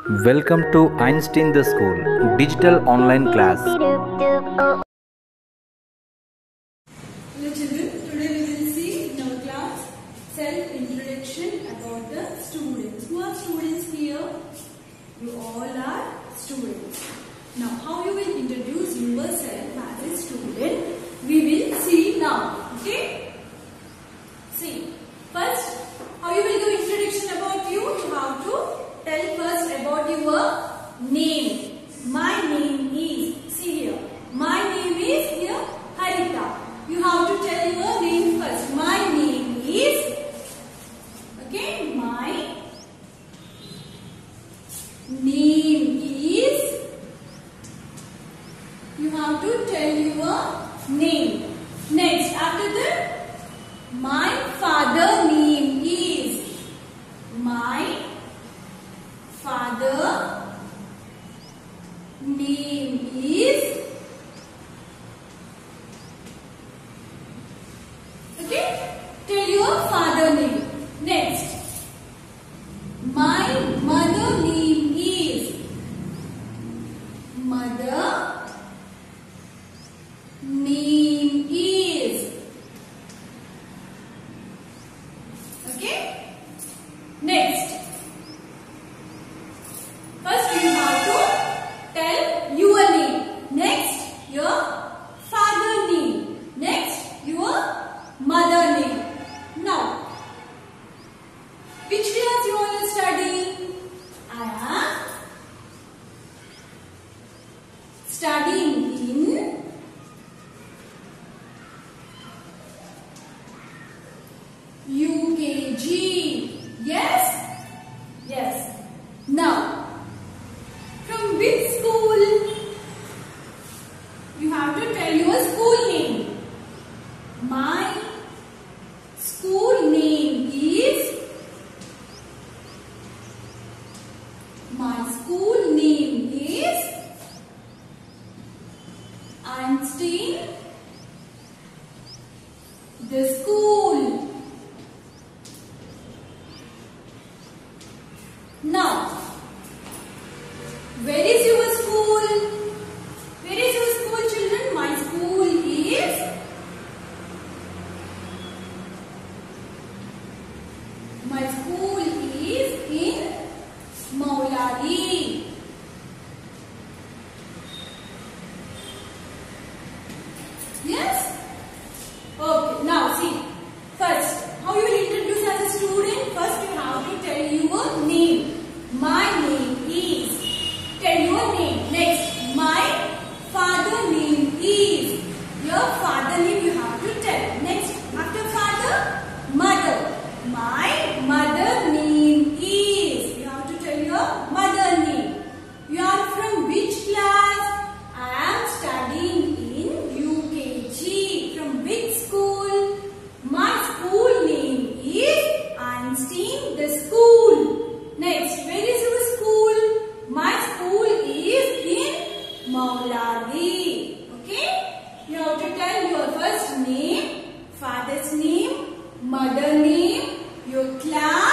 Welcome to Einstein the School Digital Online Class. Hello children, today we will see in our class self-introduction about the students. Who are students here? You all are students. Now how you will introduce yourself as a student, we will see now. Okay? See, first how you will do introduction about you? You have to tell first about your name. My name is, see here, my name is here Harita. You have to tell your name first. My name is, okay, my name is, you have to tell your name. Next, after that, my father name is, my father name is, okay, tell your father name. Next, my mother name is, mother name is, okay. Next, first you have to tell your name. Next, your father name. Next, your mother name. Now, which class you all are studying? I am studying in UKG. Yes? Yes. Now, from which school? You have to tell your school name. My school name is, my school name is Einstein the school. Now, where is your school? Where is your school, children? My school is, my school is in Mauladi. Yes? Okay, now see, first, how you will introduce as a student? First you have to tell your name. My name is, tell your name. Next, my father name is, your father name you have to tell. Next, after father, mother. My mother name is, you have to tell your mother name. You are from which class? I am studying in UKG. From which school? My school name is Einstein the school. Next, where is your school? My school is in Mauladi. Okay? You have to tell your first name, father's name, mother name, your class,